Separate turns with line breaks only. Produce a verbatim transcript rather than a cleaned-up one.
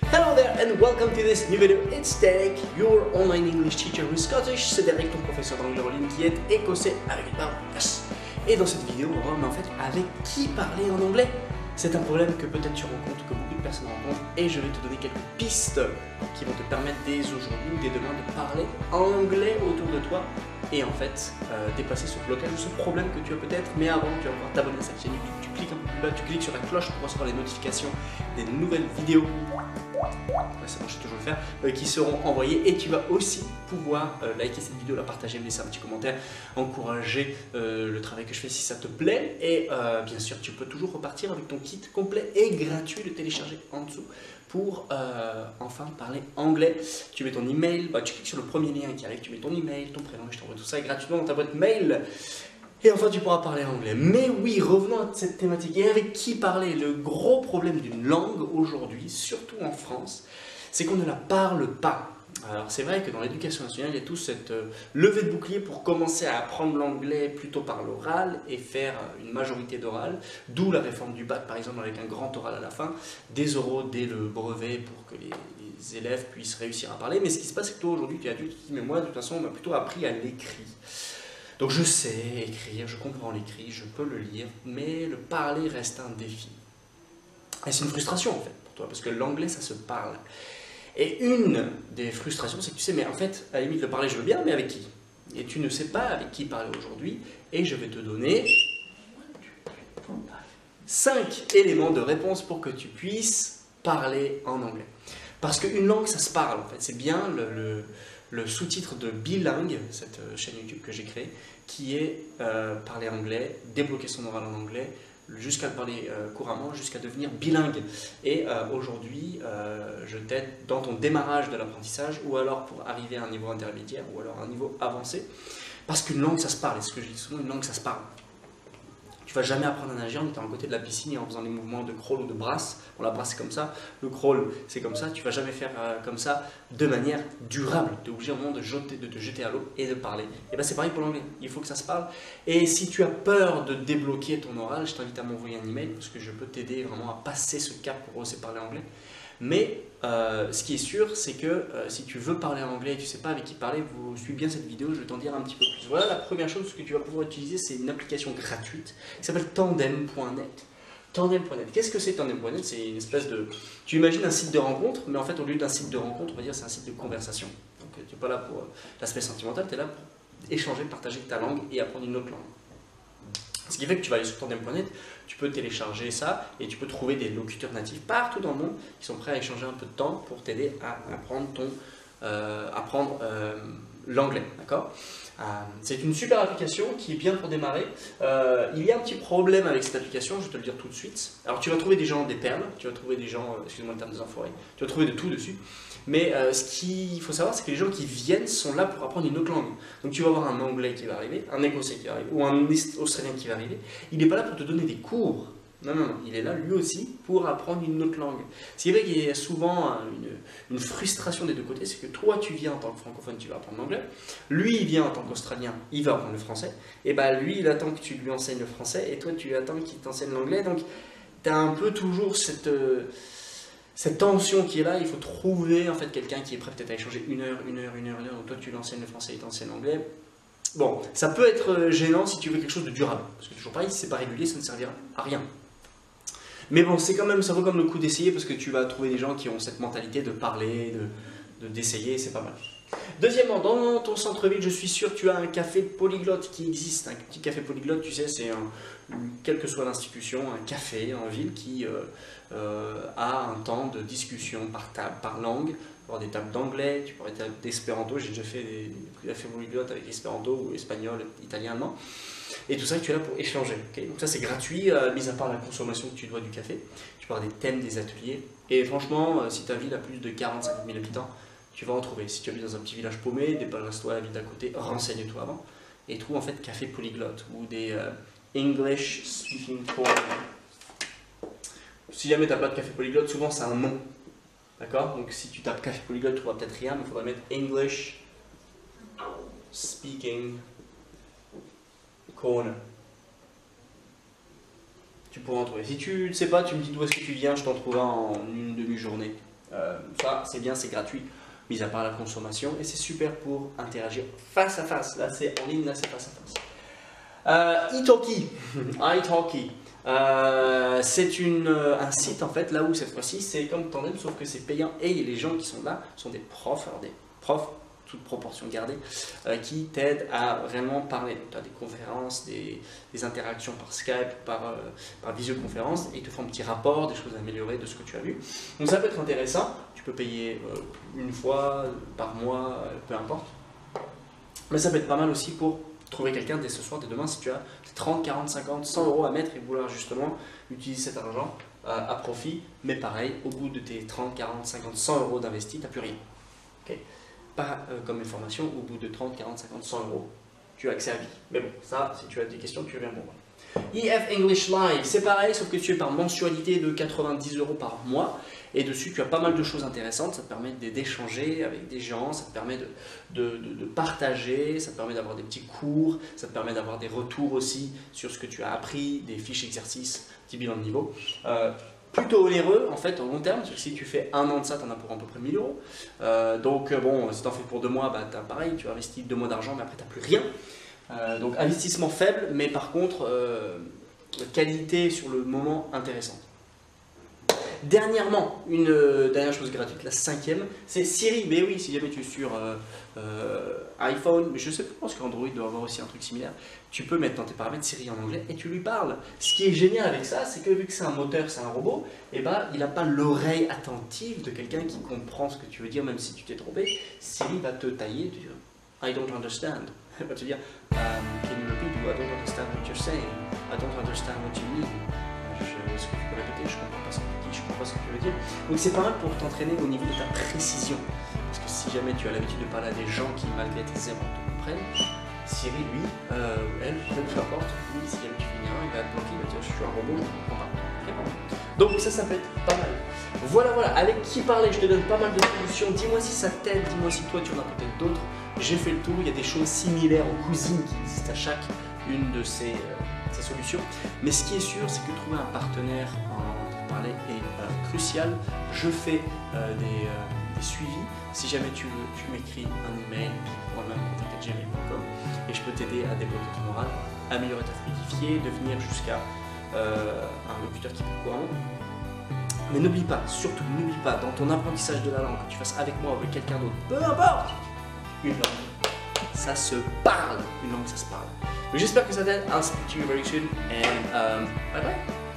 Hello there and welcome to this new video. It's Derek, your online English teacher who is Scottish. C'est Derek, ton professeur d'anglais en ligne qui est écossais avec une barbe S. Et dans cette vidéo, on va voir mais en fait avec qui parler en anglais. C'est un problème que peut-être tu rencontres, que beaucoup de personnes rencontrent, et je vais te donner quelques pistes qui vont te permettre dès aujourd'hui ou dès demain de parler anglais autour de toi et en fait euh, dépasser ce blocage ou ce problème que tu as peut-être. Mais avant, tu vas pouvoir t'abonner à cette chaîne YouTube, tu cliques un peu plus bas, tu cliques sur la cloche pour recevoir les notifications des nouvelles vidéos. Ouais, c'est bon, je sais toujours le faire, euh, qui seront envoyés, et tu vas aussi pouvoir euh, liker cette vidéo, la partager, me laisser un petit commentaire, encourager euh, le travail que je fais si ça te plaît, et euh, bien sûr tu peux toujours repartir avec ton kit complet et gratuit, le télécharger en dessous pour euh, enfin parler anglais. Tu mets ton email, bah, tu cliques sur le premier lien qui arrive, tu mets ton email, ton prénom, et je t'envoie tout ça gratuitement dans ta boîte mail. Et enfin, tu pourras parler anglais. Mais oui, revenons à cette thématique. Et avec qui parler? Le gros problème d'une langue aujourd'hui, surtout en France, c'est qu'on ne la parle pas. Alors c'est vrai que dans l'éducation nationale, il y a tout cette euh, levée de bouclier pour commencer à apprendre l'anglais plutôt par l'oral et faire une majorité d'oral, d'où la réforme du bac par exemple avec un grand oral à la fin, des oraux dès le brevet pour que les, les élèves puissent réussir à parler. Mais ce qui se passe, c'est que toi aujourd'hui tu es adulte, tu te dis mais moi de toute façon on m'a plutôt appris à l'écrit. Donc je sais écrire, je comprends l'écrit, je peux le lire, mais le parler reste un défi. Et c'est une frustration en fait pour toi, parce que l'anglais ça se parle. Et une des frustrations, c'est que tu sais, mais en fait, à la limite, le parler je veux bien, mais avec qui? Et tu ne sais pas avec qui parler aujourd'hui, et je vais te donner cinq éléments de réponse pour que tu puisses parler en anglais. Parce qu'une langue ça se parle en fait, c'est bien le... le le sous-titre de Bilingue, cette chaîne YouTube que j'ai créée, qui est euh, parler anglais, débloquer son oral en anglais, jusqu'à le parler euh, couramment, jusqu'à devenir bilingue. Et euh, aujourd'hui, euh, je t'aide dans ton démarrage de l'apprentissage, ou alors pour arriver à un niveau intermédiaire, ou alors à un niveau avancé. Parce qu'une langue, ça se parle, et ce que je dis souvent, une langue, ça se parle. Tu vas jamais apprendre à nager en étant à côté de la piscine et en faisant des mouvements de crawl ou de brasse. Bon, la brasse c'est comme ça, le crawl c'est comme ça. Tu vas jamais faire euh, comme ça de manière durable. Tu es obligé au moment de, jeter, de te jeter à l'eau et de parler. Et bien c'est pareil pour l'anglais, il faut que ça se parle. Et si tu as peur de débloquer ton oral, je t'invite à m'envoyer un email parce que je peux t'aider vraiment à passer ce cap pour oser parler anglais. Mais euh, ce qui est sûr, c'est que euh, si tu veux parler anglais et tu ne sais pas avec qui parler, vous suivez bien cette vidéo, je vais t'en dire un petit peu plus. Voilà, la première chose que tu vas pouvoir utiliser, c'est une application gratuite qui s'appelle Tandem point net. Tandem point net. Qu'est-ce que c'est Tandem point net? C'est une espèce de... Tu imagines un site de rencontre, mais en fait, au lieu d'un site de rencontre, on va dire c'est un site de conversation. Donc, tu n'es pas là pour euh, l'aspect sentimental, tu es là pour échanger, partager ta langue et apprendre une autre langue. Ce qui fait que tu vas aller sur Tandem point net, tu peux télécharger ça et tu peux trouver des locuteurs natifs partout dans le monde qui sont prêts à échanger un peu de temps pour t'aider à apprendre, ton, euh, apprendre euh, l'anglais. D'accord ? euh, C'est une super application qui est bien pour démarrer. Euh, il y a un petit problème avec cette application, je vais te le dire tout de suite. Alors tu vas trouver des gens des perles, tu vas trouver des gens, euh, excuse-moi le terme des enfoirés, tu vas trouver de tout dessus. Mais euh, ce qu'il faut savoir, c'est que les gens qui viennent sont là pour apprendre une autre langue. Donc tu vas avoir un anglais qui va arriver, un écossais qui va arriver, ou un australien qui va arriver. Il n'est pas là pour te donner des cours. Non, non, non. Il est là lui aussi pour apprendre une autre langue. Ce qui fait qu'il y a souvent une, une frustration des deux côtés, c'est que toi tu viens en tant que francophone, tu vas apprendre l'anglais. Lui il vient en tant qu'australien, il va apprendre le français. Et bah lui il attend que tu lui enseignes le français, et toi tu attends qu'il t'enseigne l'anglais. Donc tu as un peu toujours cette... Euh, Cette tension qui est là, il faut trouver en fait quelqu'un qui est prêt peut-être à échanger une heure, une heure, une heure, une heure, donc toi tu l'enseignes le français et il t'enseigne l'anglais. Bon, ça peut être gênant si tu veux quelque chose de durable, parce que toujours pareil, si c'est pas régulier, ça ne servira à rien. Mais bon, c'est quand même, ça vaut comme le coup d'essayer, parce que tu vas trouver des gens qui ont cette mentalité de parler, de, de, d'essayer, c'est pas mal. Deuxièmement, dans ton centre-ville, je suis sûr, tu as un café polyglotte qui existe. Un petit café polyglotte, tu sais, c'est un, quelle que soit l'institution, un café en ville qui euh, euh, a un temps de discussion par table, par langue. Tu peux avoir des tables d'anglais, tu peux avoir des tables d'espéranto. J'ai déjà fait des, des cafés polyglottes avec espéranto ou espagnol, italien, allemand. Et tout ça, tu es là pour échanger. Okay, donc ça, c'est gratuit, euh, mis à part la consommation que tu dois du café. Tu peux avoir des thèmes, des ateliers. Et franchement, euh, si ta ville a plus de quarante-cinq mille habitants, tu vas en trouver. Si tu habites dans un petit village paumé, déplace-toi à la ville d'à côté, renseigne-toi avant, et trouve en fait café polyglotte ou des euh, English speaking corner. Si jamais tu n'as pas de café polyglotte, souvent c'est un nom. D'accord? Donc si tu tapes café polyglotte, tu ne trouveras peut-être rien, mais il faudra mettre English speaking corner. Tu pourras en trouver. Si tu ne sais pas, tu me dis d'où est-ce que tu viens, je t'en trouve un en une demi-journée. Euh, ça, c'est bien, c'est gratuit, mis à part la consommation, et c'est super pour interagir face à face. Là, c'est en ligne, là, c'est face à face. Euh, Italki, Italki, euh, c'est une, un site en fait, là où cette fois-ci, c'est comme Tandem, sauf que c'est payant, et les gens qui sont là sont des profs, alors des profs, toute proportion gardée, euh, qui t'aident à vraiment parler. Tu as des conférences, des, des interactions par Skype, par, euh, par visioconférence, et ils te font un petit rapport, des choses à améliorer de ce que tu as vu. Donc ça peut être intéressant, tu peux payer euh, une fois, par mois, euh, peu importe. Mais ça peut être pas mal aussi pour trouver quelqu'un dès ce soir, dès demain, si tu as trente, quarante, cinquante, cent euros à mettre et vouloir justement utiliser cet argent euh, à profit. Mais pareil, au bout de tes trente, quarante, cinquante, cent euros d'investi, tu n'as plus rien. Okay. Pas euh, comme information, au bout de trente, quarante, cinquante, cent euros, tu as accès à vie. Mais bon, ça, si tu as des questions, tu reviens pour moi. E F English Live, c'est pareil, sauf que tu es par mensualité de quatre-vingt-dix euros par mois. Et dessus, tu as pas mal de choses intéressantes. Ça te permet d'échanger avec des gens, ça te permet de, de, de, de partager, ça te permet d'avoir des petits cours, ça te permet d'avoir des retours aussi sur ce que tu as appris, des fiches exercices, petit bilan de niveau. Euh, plutôt onéreux en fait au long terme, parce que si tu fais un an de ça, tu en as pour à peu près mille euros. Euh, donc bon, si tu en fais pour deux mois, bah, as pareil, tu investis deux mois d'argent, mais après tu n'as plus rien. Euh, donc investissement faible, mais par contre, euh, qualité sur le moment intéressante. Dernièrement, une euh, dernière chose gratuite, la cinquième, c'est Siri. Mais oui, si jamais tu es sur euh, euh, iPhone, mais je sais pas, je pense qu'Android doit avoir aussi un truc similaire, tu peux mettre dans tes paramètres Siri en anglais et tu lui parles. Ce qui est génial avec ça, c'est que vu que c'est un moteur, c'est un robot, et bah, il n'a pas l'oreille attentive de quelqu'un qui comprend ce que tu veux dire, même si tu t'es trompé. Siri va te tailler, tu dis I don't understand. Il va te dire um, Can you repeat? I don't understand what you're saying. I don't understand what you mean. Est-ce que tu peux répéter? Je comprends pas ce que tu dis, je comprends pas ce que tu veux dire. Donc c'est pas mal pour t'entraîner au niveau de ta précision. Parce que si jamais tu as l'habitude de parler à des gens qui, malgré tes erreurs, te comprennent, Siri, lui, euh, elle, peu importe, lui, si jamais tu fais une erreur, il va te bloquer, il va te dire je suis un robot, je ne comprends pas. Donc ça, ça peut être pas mal. Voilà, voilà, avec qui parler, je te donne pas mal de solutions. Dis-moi si ça t'aide, dis-moi si toi tu en as peut-être d'autres. J'ai fait le tour, il y a des choses similaires aux cousines qui existent à chaque une de ces, euh, ces solutions. Mais ce qui est sûr, c'est que trouver un partenaire en parler est euh, crucial. Je fais euh, des, euh, des suivis. Si jamais tu veux, tu m'écris un email, tu pourras même contacter gmail point com et je peux t'aider à développer ton oral, améliorer ta fluidifier, devenir jusqu'à euh, un locuteur qui est courant. Mais n'oublie pas, surtout n'oublie pas, dans ton apprentissage de la langue, que tu fasses avec moi ou avec quelqu'un d'autre, peu importe, une langue, ça se parle. Une langue, ça se parle. J'espère que ça t'aide. I'll speak to you very soon and um, bye bye.